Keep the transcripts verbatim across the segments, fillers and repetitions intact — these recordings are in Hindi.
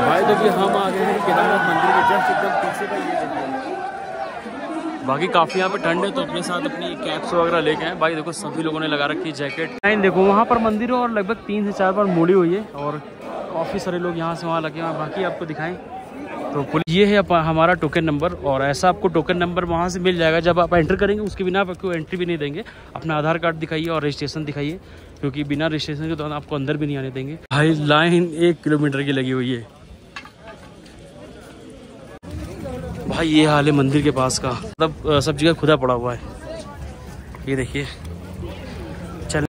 भाई तो कि हम आ गए हैं केदारनाथ मंदिर के जस्ट एकदम पीछे का ये देखिए। बाकी काफ़ी यहाँ पे ठंड है तो अपने साथ अपनी कैप्स वगैरह लेके आए। भाई देखो सभी लोगों ने लगा रखी है जैकेट। लाइन देखो वहाँ पर मंदिर है और लगभग तीन से चार बार मुड़ी हुई है और काफ़ी सारे लोग यहाँ से वहाँ लगे हुए हैं। बाकी आपको दिखाएं तो पुलिस ये है हमारा टोकन नंबर और ऐसा आपको टोकन नंबर वहाँ से मिल जाएगा जब आप एंटर करेंगे। उसके बिना आपको एंट्री भी नहीं देंगे। अपना आधार कार्ड दिखाइए और रजिस्ट्रेशन दिखाइए क्योंकि बिना रजिस्ट्रेशन के दौरान आपको अंदर भी नहीं आने देंगे। भाई लाइन एक किलोमीटर की लगी हुई है। भाई ये हाल है मंदिर के पास का, मतलब सब जगह खुदा पड़ा हुआ है। ये देखिए चल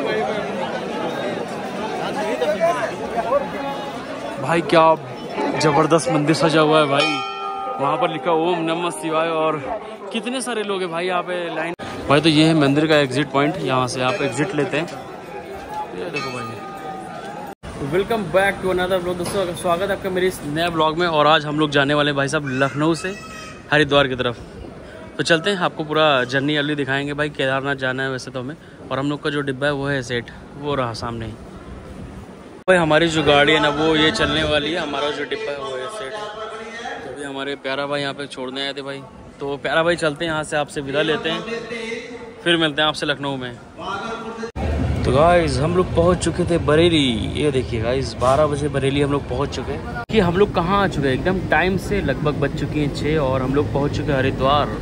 भाई क्या जबरदस्त मंदिर सजा हुआ है भाई। वहाँ पर लिखा ओम नमः शिवाय और कितने सारे लोग हैं भाई यहाँ पे लाइन। भाई तो ये है मंदिर का एग्जिट पॉइंट, यहाँ से आप एग्जिट लेते हैं। ये देखो भाई welcome back to another blog. दोस्तों स्वागत है आपका मेरे इस नया ब्लॉग में और आज हम लोग जाने वाले हैं भाई साहब लखनऊ से हरिद्वार की तरफ। तो चलते हैं आपको पूरा जर्नी अभी दिखाएंगे। भाई केदारनाथ जाना है वैसे तो हमें और हम लोग का जो डिब्बा है वो है सेट, वो रहा सामने ही। भाई हमारी जो गाड़ी है ना वो ये चलने वाली है, हमारा जो डिब्बा है वो है सेट है। तो भी हमारे प्यारा भाई यहाँ पे छोड़ने आए थे भाई। तो प्यारा भाई चलते हैं यहाँ से, आपसे विदा लेते हैं, फिर मिलते हैं आपसे लखनऊ में। तो गाइस हम लोग पहुंच चुके थे बरेली। ये देखिए गाइस बारह बजे बरेली हम लोग पहुंच चुके हैं। कि हम लोग कहाँ आ चुके हैं एकदम टाइम से, लगभग बज चुकी हैं छः और हम लोग पहुंच चुके हैं हरिद्वार।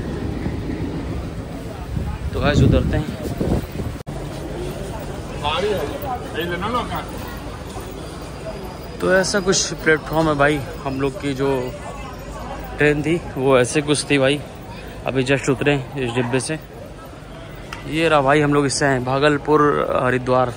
तो गाइस उतरते हैं। तो ऐसा कुछ प्लेटफॉर्म है भाई। हम लोग की जो ट्रेन थी वो ऐसे कुछ थी भाई। अभी जस्ट उतरे इस डिब्बे से। ये रहा भाई हम लोग इससे हैं भागलपुर हरिद्वार।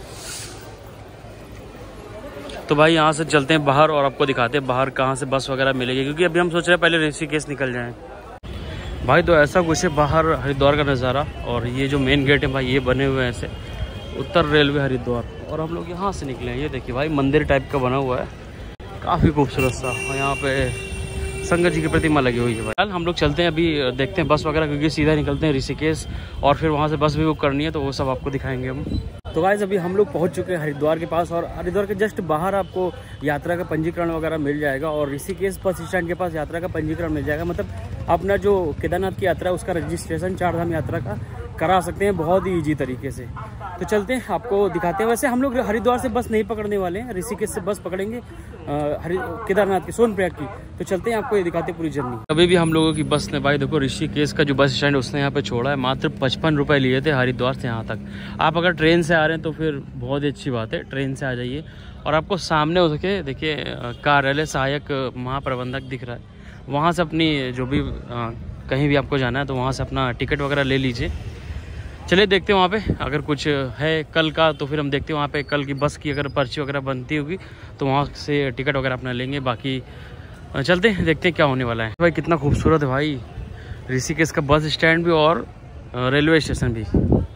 तो भाई यहाँ से चलते हैं बाहर और आपको दिखाते हैं बाहर कहाँ से बस वगैरह मिलेगी, क्योंकि अभी हम सोच रहे हैं पहले ऋषिकेश निकल जाएं। भाई तो ऐसा कुछ है बाहर हरिद्वार का नज़ारा। और ये जो मेन गेट है भाई ये बने हुए हैं ऐसे, उत्तर रेलवे हरिद्वार। और हम लोग यहाँ से निकले हैं। ये देखिए भाई मंदिर टाइप का बना हुआ है, काफ़ी खूबसूरत सा। और यहाँ पे शंकर जी की प्रतिमा लगी हुई है भाई। हम लोग चलते हैं अभी, देखते हैं बस वगैरह, क्योंकि सीधा निकलते हैं ऋषिकेश और फिर वहाँ से बस भी बुक करनी है तो वो सब आपको दिखाएंगे हम। तो गाइस अभी हम लोग पहुँच चुके हैं हरिद्वार के पास और हरिद्वार के जस्ट बाहर आपको यात्रा का पंजीकरण वगैरह मिल जाएगा और ऋषिकेश बस स्टैंड के पास यात्रा का पंजीकरण मिल जाएगा। मतलब अपना जो केदारनाथ की यात्रा है उसका रजिस्ट्रेशन चार धाम यात्रा का करा सकते हैं बहुत ही ईजी तरीके से। तो चलते हैं आपको दिखाते हैं। वैसे हम लोग हरिद्वार से बस नहीं पकड़ने वाले हैं, ऋषिकेश से बस पकड़ेंगे हरि केदारनाथ की सोनप्रयाग की। तो चलते हैं आपको ये दिखाते हैं पूरी जर्नी। अभी भी हम लोगों की बस ने भाई देखो ऋषिकेश का जो बस स्टैंड उसने यहाँ पे छोड़ा है। मात्र पचपन रुपए लिए थे हरिद्वार से यहाँ तक। आप अगर ट्रेन से आ रहे हैं तो फिर बहुत ही अच्छी बात है, ट्रेन से आ जाइए। और आपको सामने हो सके देखिए कार्यालय सहायक महाप्रबंधक दिख रहा है, वहाँ से अपनी जो भी आ, कहीं भी आपको जाना है तो वहाँ से अपना टिकट वगैरह ले लीजिए। चलिए देखते हैं वहाँ पे अगर कुछ है कल का, तो फिर हम देखते हैं वहाँ पे कल की बस की अगर पर्ची वगैरह बनती होगी तो वहाँ से टिकट वगैरह अपना लेंगे। बाकी चलते हैं देखते हैं क्या होने वाला है। भाई कितना खूबसूरत है भाई ऋषिकेश का बस स्टैंड भी और रेलवे स्टेशन भी।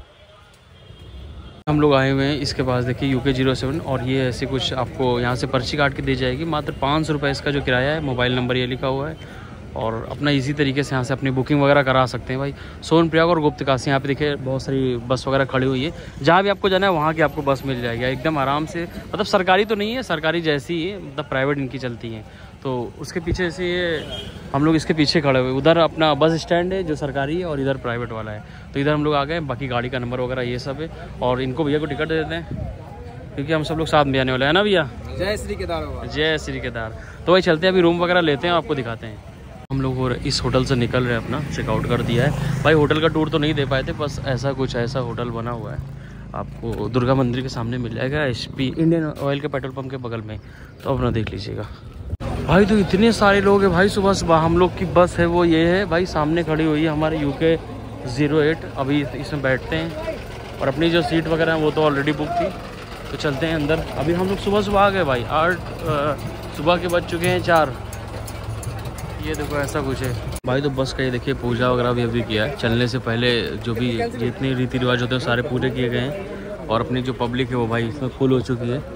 हम लोग आए हुए हैं इसके पास देखिए यूके जीरो सेवन और ये ऐसे कुछ आपको यहाँ से पर्ची काट के दी जाएगी। मात्र पाँच सौ रुपये इसका जो किराया है। मोबाइल नंबर ये लिखा हुआ है और अपना इजी तरीके से यहाँ से अपनी बुकिंग वगैरह करा सकते हैं भाई। सोनप्रयाग और गुप्तकाशी यहाँ पे देखिए बहुत सारी बस वगैरह खड़ी हुई है। जहाँ भी आपको जाना है वहाँ की आपको बस मिल जाएगी एकदम आराम से। मतलब सरकारी तो नहीं है, सरकारी जैसी ही है, मतलब प्राइवेट इनकी चलती हैं। तो उसके पीछे से ये हम लोग इसके पीछे खड़े हुए, उधर अपना बस स्टैंड है जो सरकारी है और इधर प्राइवेट वाला है। तो इधर हम लोग आ गए। बाकी गाड़ी का नंबर वगैरह ये सब है और इनको भैया को टिकट दे देते हैं क्योंकि हम सब लोग साथ में आने वाले हैं ना भैया। जय श्री केदार, जय श्री केदार। तो भाई चलते हैं अभी रूम वगैरह लेते हैं, आपको दिखाते हैं। हम लोग और इस होटल से निकल रहे हैं, अपना चेकआउट कर दिया है भाई। होटल का टूर तो नहीं दे पाए थे, बस ऐसा कुछ ऐसा होटल बना हुआ है आपको दुर्गा मंदिर के सामने मिल जाएगा, एचपी इंडियन ऑयल के पेट्रोल पंप के बगल में। तो अपना देख लीजिएगा भाई। तो इतने सारे लोग हैं भाई, सुबह सुबह हम लोग की बस है वो ये है भाई, सामने खड़ी हुई है हमारे यूके ज़ीरो एट। अभी इसमें बैठते हैं और अपनी जो सीट वगैरह है वो तो ऑलरेडी बुक थी। तो चलते हैं अंदर। अभी हम लोग सुबह सुबह आ गए भाई, आठ सुबह के बज चुके हैं चार। ये देखो ऐसा कुछ है भाई। तो बस का ये देखिए पूजा वगैरह भी अभी किया है। चलने से पहले जो भी जितने रीति रिवाज होते हैं सारे पूरे किए गए हैं और अपनी जो पब्लिक है वो भाई इसमें फुल हो चुकी है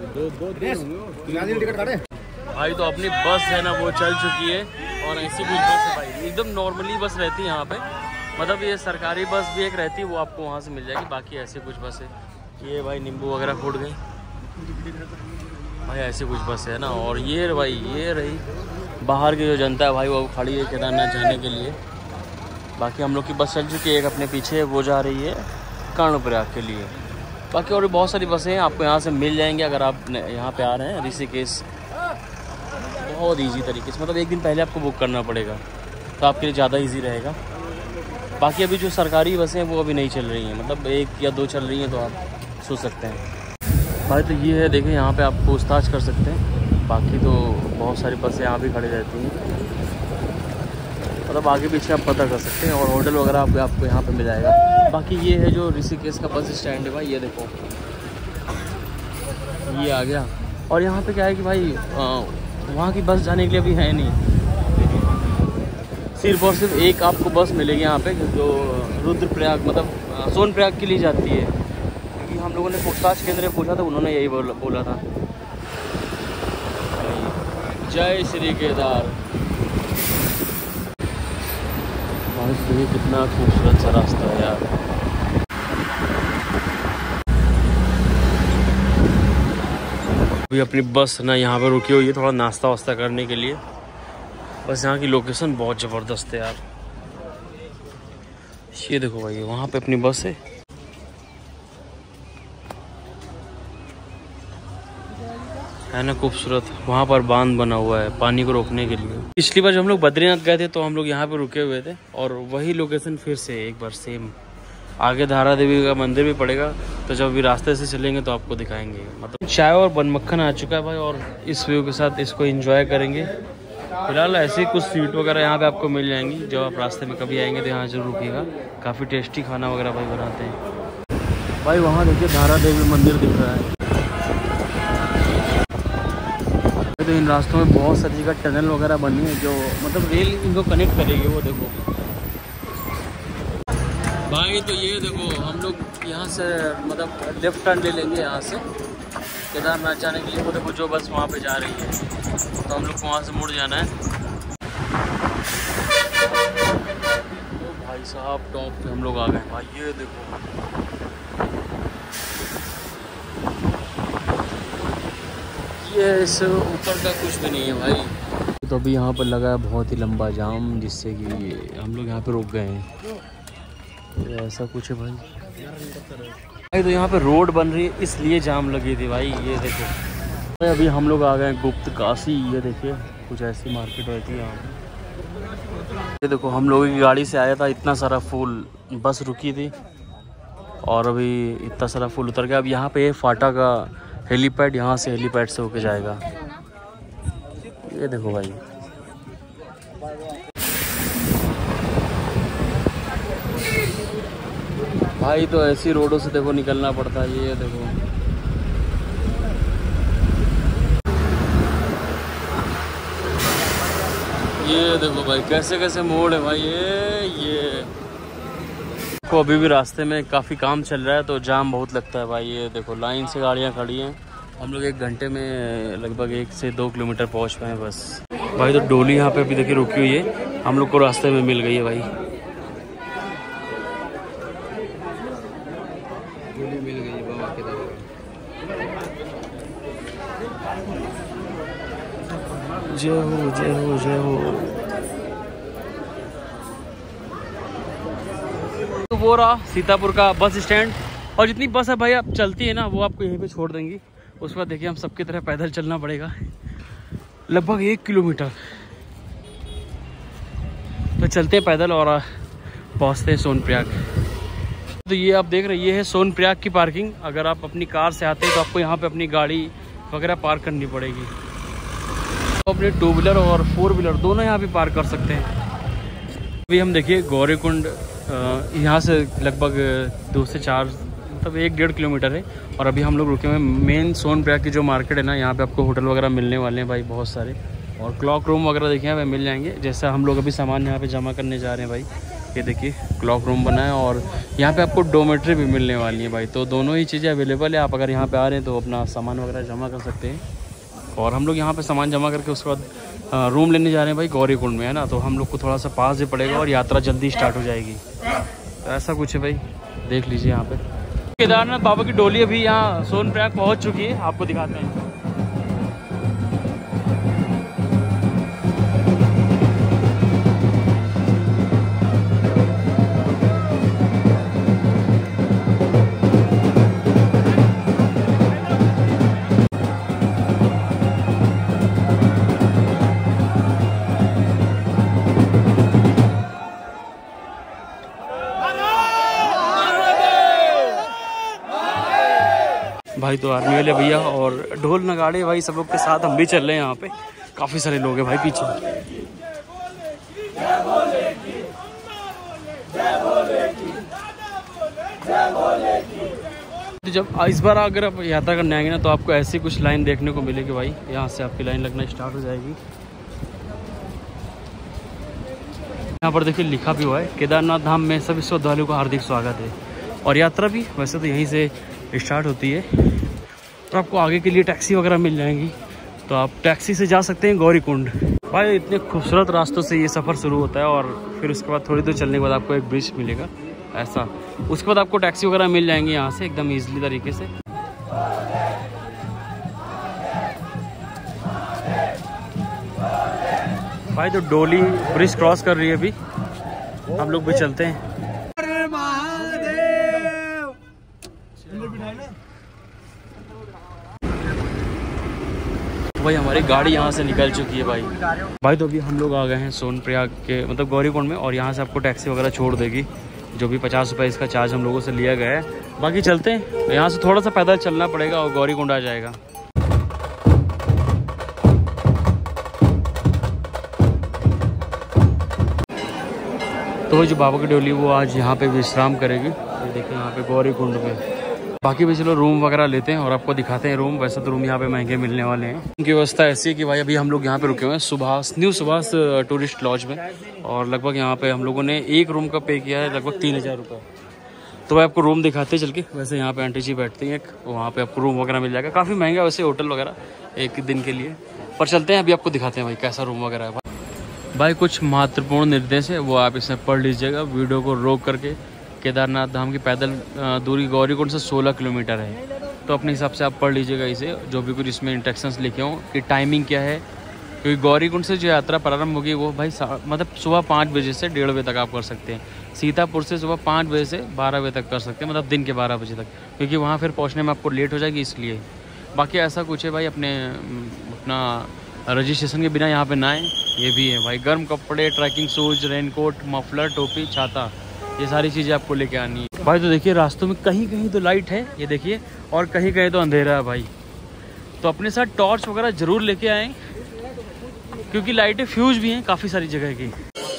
भाई। तो अपनी बस है ना वो चल चुकी है और ऐसी कुछ बस है भाई, एकदम नॉर्मली बस रहती है यहाँ पे। मतलब ये सरकारी बस भी एक रहती है वो आपको वहाँ से मिल जाएगी। बाकी ऐसे कुछ बस है। ये भाई नींबू वगैरह फूट गए। भाई ऐसी कुछ बस है ना। और ये भाई ये रही बाहर की जो जनता है भाई वो खड़ी है केदारनाथ जाने के लिए। बाकी हम लोग की बस चल चुकी है, एक अपने पीछे वो जा रही है कर्णप्रयाग के लिए। बाकी और भी बहुत सारी बसें हैं आपको यहाँ से मिल जाएंगी अगर आप यहाँ पे आ रहे हैं ऋषिकेश। बहुत इजी तरीके से, मतलब एक दिन पहले आपको बुक करना पड़ेगा तो आपके लिए ज़्यादा इजी रहेगा। बाकी अभी जो सरकारी बसें हैं वो अभी नहीं चल रही हैं, मतलब एक या दो चल रही हैं तो आप सोच सकते हैं भाई। तो ये है देखिए यहाँ पे आप पूछताछ कर सकते हैं। बाकी तो बहुत सारी बसें यहाँ भी खड़ी रहती हैं, मतलब आगे पीछे आप पता कर सकते हैं। और होटल वगैरह आप, आपको यहाँ पे मिल जाएगा। बाकी ये है जो ऋषिकेश का बस स्टैंड है भाई, ये देखो ये आ गया। और यहाँ पे क्या है कि भाई आ, वहाँ की बस जाने के लिए अभी है नहीं, सिर्फ और सिर्फ एक आपको बस मिलेगी यहाँ पे जो रुद्रप्रयाग मतलब सोनप्रयाग के लिए जाती है। क्योंकि हम लोगों ने पूछताछ केंद्र में पूछा था, उन्होंने यही बोला, बोला था। जय श्री केदार। ये कितना खूबसूरत सा रास्ता है यार। अभी अपनी बस ना यहाँ पे रुकी हुई है थोड़ा नाश्ता वास्ता करने के लिए। बस यहाँ की लोकेशन बहुत ज़बरदस्त है यार। ये देखो भाई वहाँ पे अपनी बस है। है ना खूबसूरत, वहाँ पर बांध बना हुआ है पानी को रोकने के लिए। पिछली बार जब हम लोग बद्रीनाथ गए थे तो हम लोग यहाँ पे रुके हुए थे और वही लोकेशन फिर से एक बार सेम। आगे धारा देवी का मंदिर भी पड़ेगा, तो जब भी रास्ते से चलेंगे तो आपको दिखाएंगे। मतलब चाय और बन मक्खन आ चुका है भाई, और इस व्यू के साथ इसको एंजॉय करेंगे। फिलहाल ऐसी कुछ सीट वगैरह यहाँ पे आपको मिल जाएंगी, जब आप रास्ते में कभी आएंगे तो यहाँ जरूर रुकिएगा। काफ़ी टेस्टी खाना वगैरह भाई बनाते हैं। भाई वहाँ देखिए धारा देवी मंदिर दिख रहा है। तो इन रास्तों में बहुत सारी जगह टनल वगैरह बनी है जो मतलब रेल इनको कनेक्ट करेगी। वो देखो भाई, तो ये देखो हम लोग यहाँ से मतलब लेफ्ट टर्न ले लेंगे यहाँ से केदारनाथ जाने के लिए। वो देखो जो बस वहाँ पे जा रही है, तो हम लोग को वहाँ से मुड़ जाना है। तो भाई साहब टॉप पे हम लोग आ गए भाई। ये देखो ये इस ऊपर का कुछ भी नहीं है भाई। तो अभी यहाँ पर लगा है बहुत ही लंबा जाम, जिससे कि हम लोग यहाँ पे रुक गए हैं। तो ऐसा कुछ है भाई। भाई तो यहाँ पे रोड बन रही है इसलिए जाम लगी थी भाई। ये देखो भाई अभी हम लोग आ गए हैं गुप्त काशी। ये देखिए कुछ ऐसी मार्केट रहती है यहाँ पे। ये देखो हम लोगों की गाड़ी से आया था, इतना सारा फूल बस रुकी थी और अभी इतना सारा फूल उतर गया। अब यहाँ पे फाटा का हेलीपैड, यहाँ से हेलीपैड से होके जाएगा। ये देखो भाई भाई तो ऐसी रोडों से देखो निकलना पड़ता है। ये देखो ये देखो भाई कैसे कैसे मोड़ है भाई। ये ये को अभी भी रास्ते में काफ़ी काम चल रहा है तो जाम बहुत लगता है भाई। ये देखो लाइन से गाड़ियाँ खड़ी हैं। हम लोग एक घंटे में लगभग एक से दो किलोमीटर पहुँच पाए बस। भाई तो डोली यहाँ पे अभी देखिए रुकी हुई है, हम लोग को रास्ते में मिल गई है भाई। डोली मिल गई है बाबा के दरबार। जय हो जय हो जय हो। तो वो रहा सीतापुर का बस स्टैंड। और जितनी बस है भाई आप चलती है ना वो आपको यहीं पे छोड़ देंगी। उसके बाद देखिए हम सबकी तरह पैदल चलना पड़ेगा लगभग एक किलोमीटर। तो चलते हैं पैदल और पहुंचते हैं सोनप्रयाग। तो ये आप देख रहे हैं ये है सोनप्रयाग की पार्किंग। अगर आप अपनी कार से आते हैं तो आपको यहाँ पे अपनी गाड़ी वगैरह पार्क करनी पड़ेगी। तो अपने टू व्हीलर और फोर व्हीलर दोनों यहाँ पे पार्क कर सकते हैं। अभी हम देखिए गौरीकुंड यहाँ से लगभग दो से चार मतलब एक डेढ़ किलोमीटर है। और अभी हम लोग रुके हुए हैं मेन सोनप्रयाग की जो मार्केट है ना, यहाँ पे आपको होटल वगैरह मिलने वाले हैं भाई बहुत सारे। और क्लॉक रूम वगैरह देखिए यहाँ पे मिल जाएंगे। जैसा हम लोग अभी सामान यहाँ पे जमा करने जा रहे हैं भाई। ये देखिए क्लॉक रूम बना है और यहाँ पे आपको डोमेट्री भी मिलने वाली है भाई। तो दोनों ही चीज़ें अवेलेबल है। आप अगर यहाँ पे आ रहे हैं तो अपना सामान वगैरह जमा कर सकते हैं। और हम लोग यहाँ पे सामान जमा करके उसके बाद रूम लेने जा रहे हैं भाई गौरीकुंड में, है ना। तो हम लोग को थोड़ा सा पास भी पड़ेगा और यात्रा जल्दी स्टार्ट हो जाएगी। तो ऐसा कुछ है भाई, देख लीजिए यहाँ पे। केदारनाथ बाबा की डोली अभी यहाँ सोनप्रयाग पहुँच चुकी है, आपको दिखाते हैं। भाई तो आर्मी वाले भैया और ढोल नगाड़े भाई सब लोग के साथ हम भी चल रहे हैं। यहाँ पे काफ़ी सारे लोग हैं भाई पीछे। तो जब इस बार अगर आप यात्रा करने आएंगे ना तो आपको ऐसी कुछ लाइन देखने को मिलेगी भाई। यहाँ से आपकी लाइन लगना स्टार्ट हो जाएगी। यहाँ पर देखिए लिखा भी हुआ है केदारनाथ धाम में सभी श्रद्धालुओं का हार्दिक स्वागत है। और यात्रा भी वैसे तो यहीं से स्टार्ट होती है। तो आपको आगे के लिए टैक्सी वगैरह मिल जाएंगी, तो आप टैक्सी से जा सकते हैं गौरीकुंड। भाई इतने खूबसूरत रास्तों से ये सफ़र शुरू होता है और फिर उसके बाद थोड़ी दूर चलने के बाद आपको एक ब्रिज मिलेगा ऐसा। उसके बाद आपको टैक्सी वगैरह मिल जाएंगी यहाँ से एकदम ईजिली तरीके से। भाई तो डोली ब्रिज क्रॉस कर रही है अभी, हम लोग भी चलते हैं। भाई हमारी गाड़ी यहाँ से निकल चुकी है भाई। भाई तो अभी हम लोग आ गए हैं सोनप्रयाग के मतलब गौरीकुंड में, और यहाँ से आपको टैक्सी वगैरह छोड़ देगी, जो भी पचास रुपये इसका चार्ज हम लोगों से लिया गया है। बाकी चलते हैं, यहाँ से थोड़ा सा पैदल चलना पड़ेगा और गौरीकुंड आ जाएगा। तो वो जो बाबा की डोली वो आज यहाँ पे विश्राम करेगी। ये देखिए यहाँ पे गौरीकुंड में। बाकी भी चलो रूम वगैरह लेते हैं और आपको दिखाते हैं रूम। वैसे तो रूम यहाँ पे महंगे मिलने वाले हैं। उनकी व्यवस्था ऐसी है कि भाई अभी हम लोग यहाँ पे रुके हुए हैं Subhash new Subhash tourist lodge में, और लगभग यहाँ पे हम लोगों ने एक रूम का पे किया है लगभग तीन हज़ार रुपये। तो भाई आपको रूम दिखाते हैं चल के। वैसे यहाँ पे आंटी जी बैठती हैं, वहाँ पे आपको रूम वगैरह मिल जाएगा। काफ़ी महंगा वैसे होटल वगैरह एक दिन के लिए, पर चलते हैं अभी आपको दिखाते हैं भाई कैसा रूम वगैरह है। भाई कुछ महत्वपूर्ण निर्देश है वो आप इसमें पढ़ लीजिएगा वीडियो को रोक करके। केदारनाथ धाम की पैदल दूरी गौरीकुंड से सोलह किलोमीटर है, तो अपने हिसाब से आप पढ़ लीजिएगा इसे, जो भी कुछ इसमें इंस्ट्रक्शंस लिखे हों कि टाइमिंग क्या है। क्योंकि गौरीकुंड से जो यात्रा प्रारंभ होगी वो भाई मतलब सुबह पाँच बजे से डेढ़ बजे तक आप कर सकते हैं। सीतापुर से सुबह पाँच बजे से बारह बजे तक कर सकते हैं, मतलब दिन के बारह बजे तक, क्योंकि वहाँ फिर पहुँचने में आपको लेट हो जाएगी इसलिए। बाकी ऐसा कुछ है भाई, अपने अपना रजिस्ट्रेशन के बिना यहाँ पे ना आए, ये भी है भाई। गर्म कपड़े, ट्रैकिंग शूज, रेनकोट, मफलर, टोपी, छाता, ये सारी चीज़ें आपको लेके आनी है भाई। तो देखिए रास्तों में कहीं कहीं तो लाइट है ये देखिए, और कहीं कहीं तो अंधेरा है भाई। तो अपने साथ टॉर्च वगैरह ज़रूर लेके आएँ, क्योंकि लाइटें फ्यूज भी हैं काफ़ी सारी जगह की।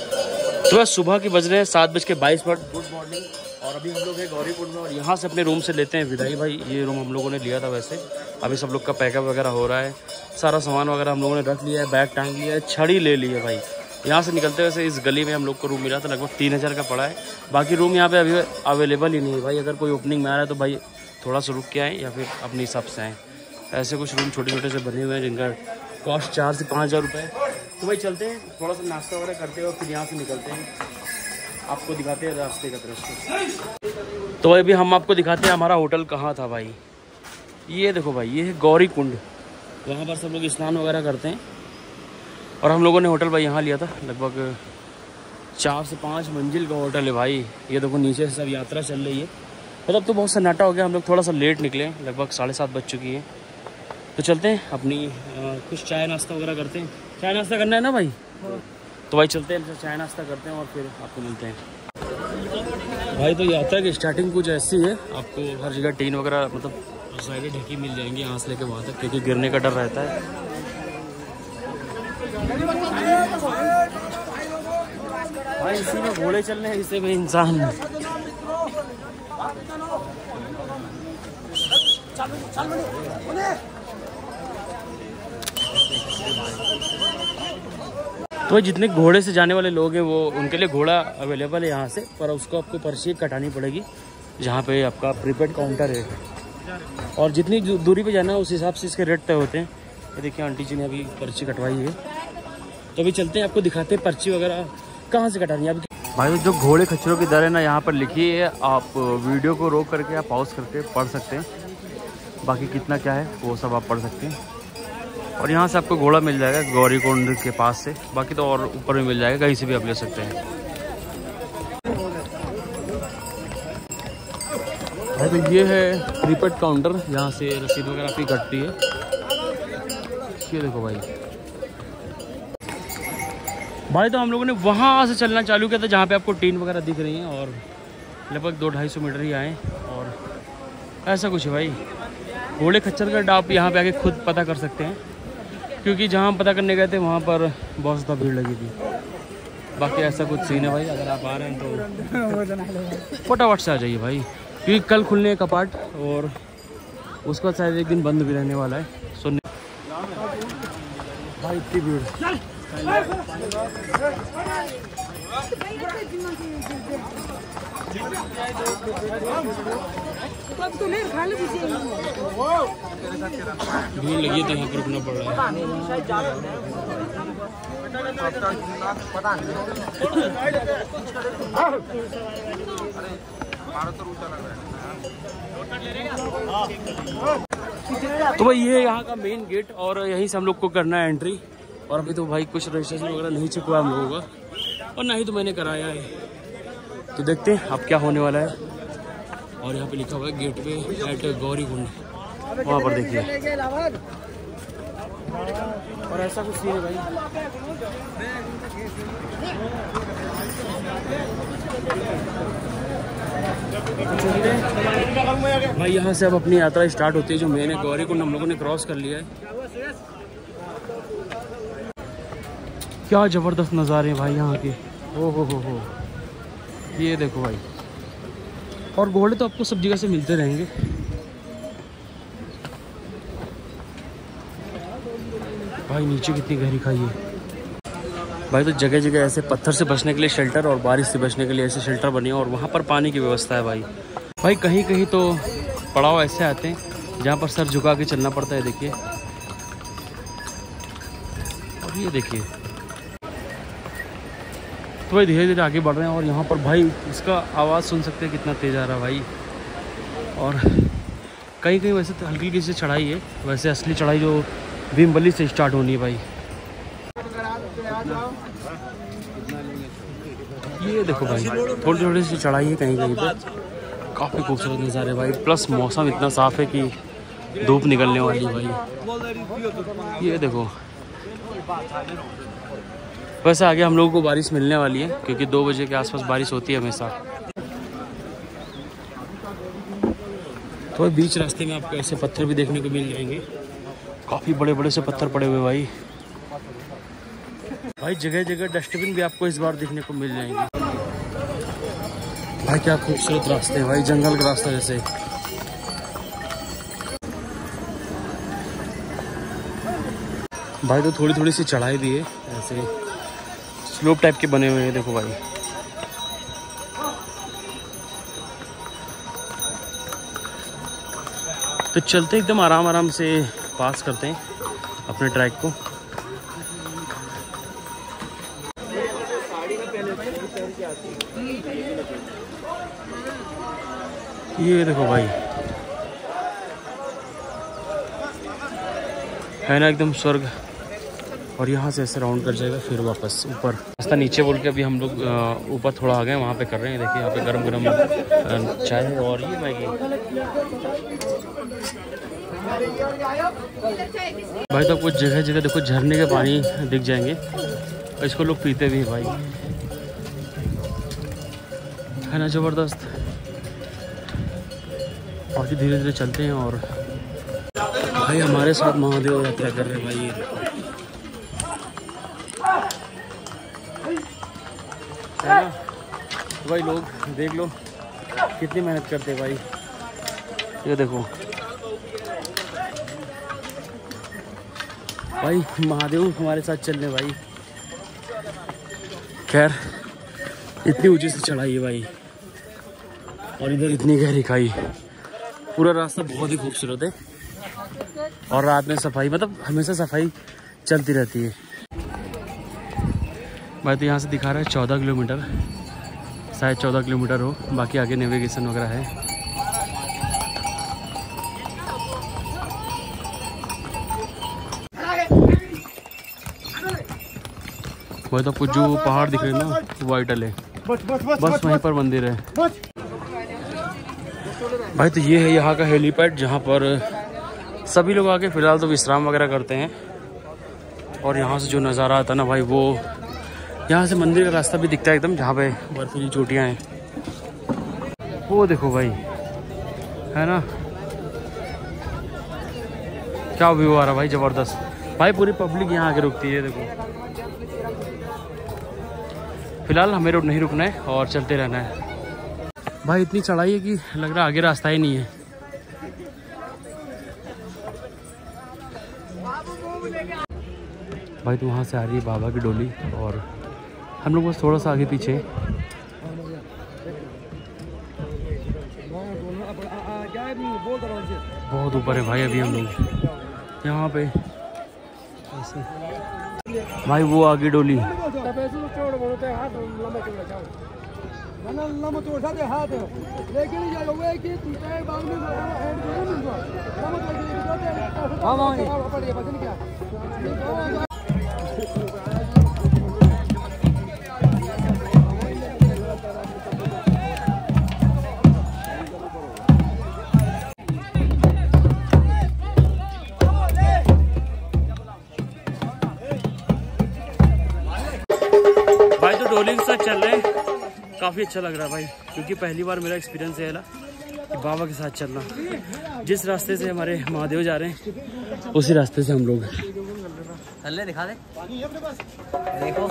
तो बस सुबह के बज रहे हैं सात बज के बाईस मिनट। Good morning. और अभी हम लोग हैं गौरीकुंड में, और यहाँ से अपने रूम से लेते हैं विदाई भाई। ये रूम हम लोगों ने लिया था वैसे, अभी सब लोग का पैकअप वगैरह हो रहा है। सारा सामान वगैरह हम लोगों ने रख लिया है, बैग टांग लिया है, छड़ी ले ली है भाई। यहाँ से निकलते वैसे इस गली में हम लोग को रूम मिला था, लगभग तीन हज़ार का पड़ा है। बाकी रूम यहाँ पे अभी अवेलेबल ही नहीं है भाई। अगर कोई ओपनिंग में आ रहा है तो भाई थोड़ा सा रुक के आएँ या फिर अपने हिसाब से आएँ। ऐसे कुछ रूम छोटे छोटे से बने हुए हैं जिनका कॉस्ट चार से पाँच हज़ार रुपये। तो भाई चलते हैं, थोड़ा सा नाश्ता वगैरह करते हैं और फिर यहाँ से निकलते हैं, आपको दिखाते हैं रास्ते का दृश्य। तो भाई अभी हम आपको दिखाते हैं हमारा होटल कहाँ था भाई। ये देखो भाई, ये है गौरीकुंड। वहाँ पर सब लोग स्नान वगैरह करते हैं, और हम लोगों ने होटल भाई यहाँ लिया था। लगभग चार से पाँच मंजिल का होटल है भाई। ये देखो नीचे से सब यात्रा चल रही है, मतलब तो बहुत सन्नाटा हो गया। हम लोग थोड़ा सा लेट निकले, लगभग साढ़े सात बज चुकी है। तो चलते हैं अपनी आ, कुछ चाय नाश्ता वगैरह करते हैं। चाय नाश्ता करना है ना भाई? तो भाई चलते हैं, चाय नाश्ता करते हैं और फिर आपको मिलते हैं भाई। तो यात्रा की स्टार्टिंग कुछ ऐसी है, आपको हर जगह टीन वगैरह मतलब साइडें ढकी मिल जाएंगी यहाँ से लेके वहाँ तक, क्योंकि गिरने का डर रहता है। भाई इसी में घोड़े चलने हैं, इसे में इंसान। तो जितने घोड़े से जाने वाले लोग हैं वो उनके लिए घोड़ा अवेलेबल है यहाँ से, पर उसको आपको पर्ची कटानी पड़ेगी जहाँ पे आपका प्रीपेड काउंटर है। और जितनी दूरी पे जाना है उस हिसाब से इसके रेट तय होते हैं। ये देखिए आंटी जी ने अभी पर्ची कटवाई है, तो अभी चलते हैं, आपको दिखाते हैं पर्ची वगैरह कहाँ से कटानी है। भाई जो घोड़े खच्चरों की दर है ना यहाँ पर लिखी है, आप वीडियो को रोक करके आप पॉज करके पढ़ सकते हैं। बाकी कितना क्या है वो सब आप पढ़ सकते हैं। और यहाँ से आपको घोड़ा मिल जाएगा गौरीकुंड के पास से, बाकी तो और ऊपर भी मिल जाएगा, कहीं से भी आप ले सकते हैं। तो ये है प्रीपेड काउंटर, यहाँ से रसीद वगैरह आपकी कटती है। ये देखो भाई। भाई तो हम लोगों ने वहाँ से चलना चालू किया था जहाँ पे आपको टीन वगैरह दिख रही हैं, और लगभग दो ढाई सौ मीटर ही आए, और ऐसा कुछ है भाई। घोड़े खच्चर का डाप यहाँ पे आके खुद पता कर सकते हैं, क्योंकि जहाँ हम पता करने गए थे वहाँ पर बहुत ज़्यादा भीड़ लगी थी। बाकी ऐसा कुछ सीन है भाई, अगर आप आ रहे हैं तो फटाफट से आ जाइए भाई, क्योंकि कल खुलने हैं कपाट और उसके बाद शायद एक दिन बंद भी रहने वाला है। सुनने भाई इतनी भीड़। भीड़ लगी है तो यहाँ पर रुकना पड़ रहा है। तो भाई ये यहाँ का मेन गेट और यहीं से हम लोग को करना है एंट्री। और अभी तो भाई कुछ रजिस्ट्रेशन वगैरह नहीं चुका हम लोगों का, और ना ही तो मैंने कराया है, तो देखते हैं अब क्या होने वाला है। और यहाँ पे लिखा हुआ है गेट पे एट गौरी कुंड, वहाँ पर देखिए। और ऐसा कुछ नहीं है भाई। भाई यहाँ से अब अपनी यात्रा स्टार्ट होती है, जो मेन है गौरी कुंड हम लोगों ने क्रॉस कर लिया है। क्या जबरदस्त नज़ारे हैं भाई यहाँ के, ओ हो हो हो। ये देखो भाई, और घोड़े तो आपको सब जगह से मिलते रहेंगे। भाई नीचे कितनी गहरी खाई है भाई, तो जगह जगह ऐसे पत्थर से बचने के लिए शेल्टर और बारिश से बचने के लिए ऐसे शेल्टर बने, और वहाँ पर पानी की व्यवस्था है भाई। भाई कहीं कहीं तो पड़ाव ऐसे आते हैं जहाँ पर सर झुका के चलना पड़ता है, देखिए। और ये देखिए, तो भाई धीरे धीरे आगे बढ़ रहे हैं। और यहाँ पर भाई इसका आवाज़ सुन सकते हैं कितना तेज़ आ रहा है भाई। और कहीं कहीं वैसे तो हल्की हल्की से चढ़ाई है, वैसे असली चढ़ाई जो भीमबली से स्टार्ट होनी है भाई। ये देखो भाई, थोड़ी थोड़ी सी चढ़ाई है कहीं कहीं पर, काफ़ी खूबसूरत नज़ारे भाई। प्लस मौसम इतना साफ़ है कि धूप निकलने वाली है भाई। ये देखो, वैसे आगे हम लोगों को बारिश मिलने वाली है, क्योंकि दो बजे के आसपास बारिश होती है हमेशा। तो बीच रास्ते में आपको ऐसे पत्थर भी देखने को मिल जाएंगे, काफ़ी बड़े बड़े से पत्थर पड़े हुए भाई। भाई जगह जगह डस्टबिन भी आपको इस बार देखने को मिल जाएंगे। भाई क्या खूबसूरत रास्ते है भाई, जंगल का रास्ता जैसे। भाई तो थोड़ी थोड़ी सी चढ़ाई भी है, ऐसे स्लोप टाइप के बने हुए हैं, देखो भाई। तो चलते एकदम आराम आराम से पास करते हैं अपने ट्रैक को। ये देखो भाई, है ना एकदम स्वर्ग। और यहाँ से ऐसे राउंड कर जाएगा, फिर वापस ऊपर रास्ता नीचे बोल के अभी हम लोग ऊपर थोड़ा आ गए, वहाँ पे कर रहे हैं। देखिए यहाँ पे गरम गरम चाय और ये मैगी। भाई तो कुछ जगह जगह देखो झरने के पानी दिख जाएंगे, और इसको लोग पीते भी हैं भाई, है ना ज़बरदस्त। और धीरे धीरे चलते हैं। और भाई हमारे साथ महादेव यात्रा कर रहे हैं भाई, ये है ना। तो भाई लोग देख लो कितनी मेहनत करते हैं भाई, ये देखो भाई, महादेव हमारे साथ चल रहे भाई। खैर इतनी ऊंची से चढ़ाई है भाई, और इधर इतनी गहरी खाई। पूरा रास्ता बहुत ही खूबसूरत है, और रात में सफाई, मतलब हमेशा सफाई चलती रहती है भाई। तो यहाँ से दिखा रहा है चौदह किलोमीटर, शायद चौदह किलोमीटर हो, बाकी आगे नेविगेशन वगैरह है। भाई तो कुछ जो पहाड़ दिख रहे हैं ना, वो अटल है, बस वहीं पर मंदिर है भाई। तो ये है यहाँ का हेलीपैड, जहाँ पर सभी लोग आके फ़िलहाल तो विश्राम वगैरह करते हैं। और यहाँ से जो नज़ारा आता है ना भाई, वो यहाँ से मंदिर का रास्ता भी दिखता है एकदम, जहाँ पे बर्फीली चोटियाँ हैं। वो देखो भाई, है ना। क्या व्यू आ रहा भाई, ज़बरदस्त भाई। पूरी पब्लिक यहाँ आके रुकती है, देखो। फिलहाल हमें रुक नहीं रुकना है और चलते रहना है भाई। इतनी चढ़ाई है कि लग रहा है आगे रास्ता ही नहीं है। भाई तो वहाँ से आ रही है बाबा की डोली और हम लोग बस थोड़ा सा आगे पीछे। बहुत ऊपर है भाई अभी हम लोग यहाँ पे ऐसे। भाई वो आगे डोली। भाई तो डोलिंग से चल रहे हैं, काफ़ी अच्छा लग रहा है भाई, क्योंकि पहली बार मेरा एक्सपीरियंस है ना कि बाबा के साथ चलना। जिस रास्ते से हमारे महादेव जा रहे हैं उसी रास्ते से हम लोग चल दिखा दे देखो,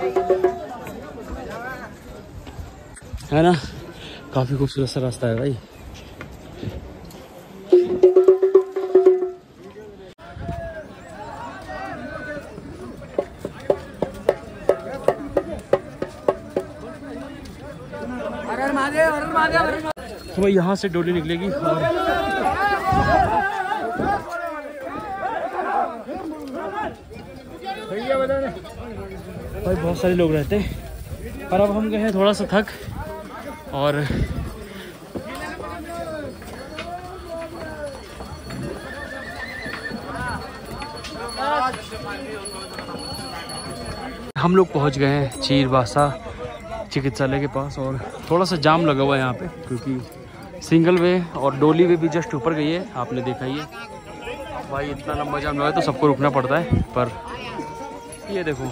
है ना। काफ़ी खूबसूरत सा रास्ता है भाई। तो भाई यहाँ से डोली निकलेगी और भाई बहुत सारे लोग रहते हैं, पर अब हम गए हैं थोड़ा सा थक और हम लोग पहुँच गए हैं चीरबासा चिकित्सालय के पास। और थोड़ा सा जाम लगा हुआ है यहाँ पे, क्योंकि सिंगल वे और डोली वे भी जस्ट ऊपर गई है, आपने देखा ही है भाई। इतना लंबा जाम लगा है तो सबको रुकना पड़ता है। पर ये देखो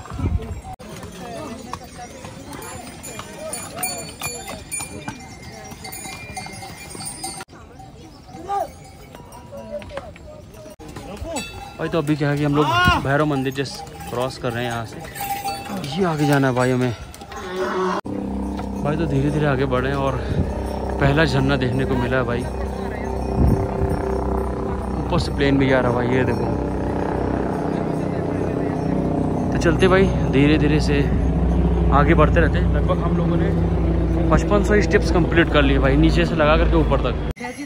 भाई। तो अभी क्या है कि हम लोग भैरव मंदिर जस्ट क्रॉस कर रहे हैं यहाँ से, ये आगे जाना है भाई हमें। भाई तो धीरे धीरे आगे बढ़े और पहला झरना देखने को मिला है भाई। ऊपर से प्लेन भी आ रहा भाई, ये देखो। तो चलते भाई धीरे धीरे से आगे बढ़ते रहते। लगभग हम लोगों ने पचपन सौ स्टेप्स कंप्लीट कर लिए भाई, नीचे से लगा करके ऊपर तक।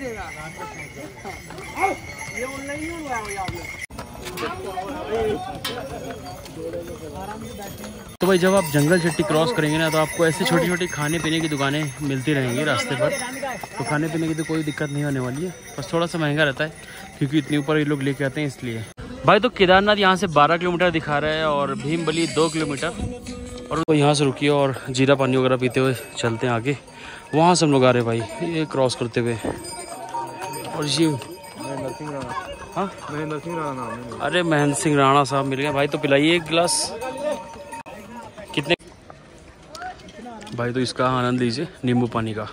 तो भाई जब आप जंगल चट्टी क्रॉस करेंगे ना, तो आपको ऐसे छोटी छोटी खाने पीने की दुकानें मिलती रहेंगी रास्ते पर। तो खाने पीने की तो कोई दिक्कत नहीं होने वाली है, बस थोड़ा सा महंगा रहता है क्योंकि इतनी ऊपर ये लोग लेके आते हैं इसलिए। भाई तो केदारनाथ यहाँ से बारह किलोमीटर दिखा रहा है और भीमबली दो किलोमीटर। और तो यहाँ से रुकिए और जीरा पानी वगैरह पीते हुए चलते हैं आगे। वहाँ से हम लोग आ रहे हैं भाई ये क्रॉस करते हुए। और ये हाँ महेंद्र सिंह राणा, अरे महेंद्र सिंह राणा साहब मिल गए भाई। तो पिलाइए एक गिलास। कितने भाई? तो इसका आनंद लीजिए नींबू पानी का।